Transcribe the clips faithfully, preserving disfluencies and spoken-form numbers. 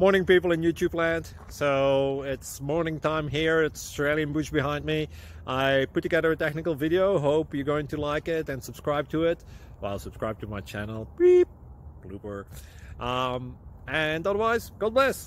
Morning, people in YouTube land. So it's morning time here. It's Australian bush behind me. I put together a technical video. Hope you're going to like it and subscribe to it. Well, subscribe to my channel. Beep. Blooper. Um, and otherwise, God bless.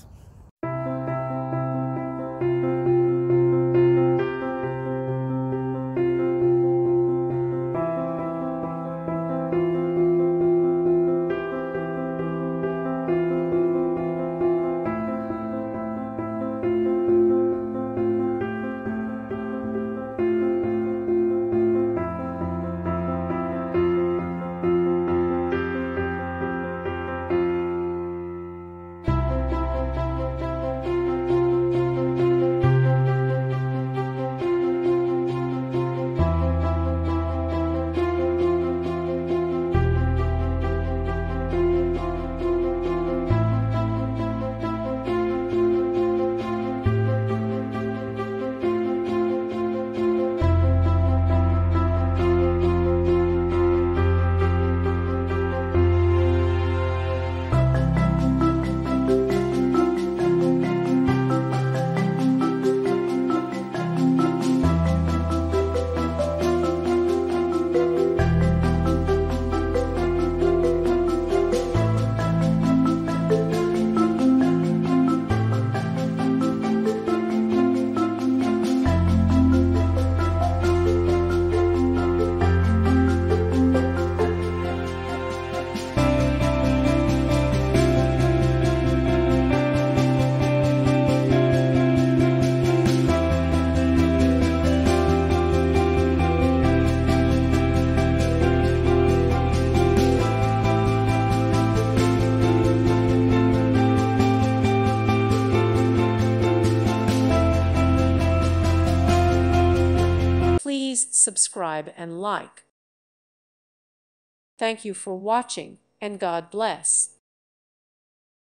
Please subscribe and like. Thank you for watching, and God bless.